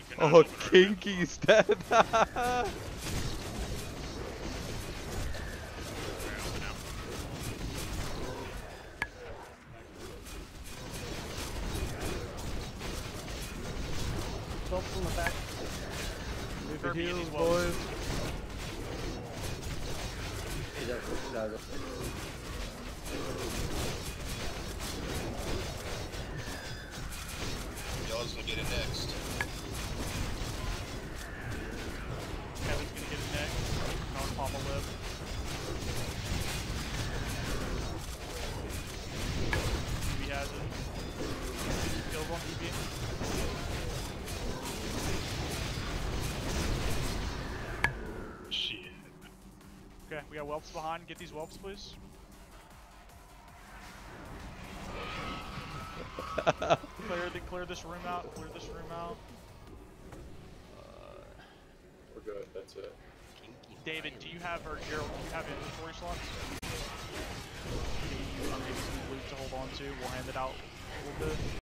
Oh, Kinky's dead. Stop from the back. Move the heals, boys. Y'all's gonna get it next. Kevin's gonna get it next. Non Papa lip. He has it. Kills on EB. Shit. Okay, we got whelps behind. Get these whelps, please. Clear this room out. Clear this room out. We're good, that's it. David, do you have, or Gerald, do you have inventory slots? Maybe some loot to hold on to. We'll hand it out a little bit.